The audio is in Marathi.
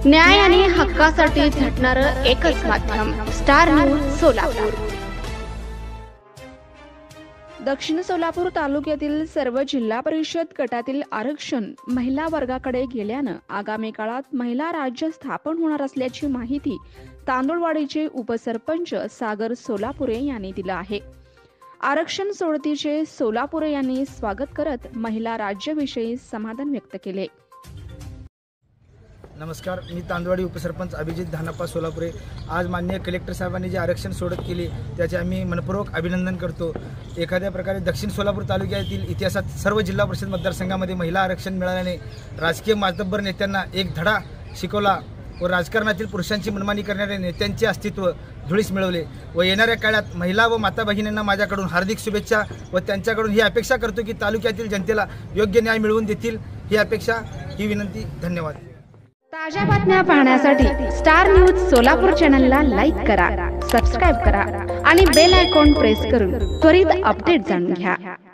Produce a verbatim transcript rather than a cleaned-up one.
न्याय आणि हक्कासाठी झटणारं एकच माध्यम, स्टार न्यूज सोलापूर। दक्षिण सोलापूर तालुक्यातील सर्व जिल्हा परिषद गटातील आरक्षण महिला वर्गाकडे गेल्यानं आगामी काळात महिला राज्य स्थापन होणार असल्याची माहिती तांदुळवाडीचे उपसरपंच सागर सोलापुरे यांनी दिला आहे। आरक्षण सोडतीचे सोलापुरे यांनी स्वागत करत महिला राज्याविषयी समाधान व्यक्त केले। नमस्कार, मी तांदवाडी उपसरपंच अभिजित धानप्पा सोलापुरे। आज माननीय कलेक्टर साहेबांनी जे आरक्षण सोडत केले त्याचे आम्ही मनपूर्वक अभिनंदन करतो। एखाद्या प्रकारे दक्षिण सोलापूर तालुक्यातील इतिहासात सर्व जिल्हा परिषद मतदारसंघामध्ये महिला आरक्षण मिळाल्याने राजकीय मातब्बर नेत्यांना एक धडा शिकवला व राजकारणातील पुरुषांची मनमानी करणाऱ्या नेत्यांचे अस्तित्व धुळीस मिळवले व येणाऱ्या काळात महिला व माता भगिनींना माझ्याकडून हार्दिक शुभेच्छा व त्यांच्याकडून ही अपेक्षा करतो की तालुक्यातील जनतेला योग्य न्याय मिळवून देतील, ही अपेक्षा, ही विनंती। धन्यवाद। ताज्या बातम्या पाहण्यासाठी स्टार न्यूज सोलापूर चॅनलला लाईक करा, सबस्क्राइब करा आणि बेल आयकॉन प्रेस करून त्वरित अपडेट जाणून घ्या।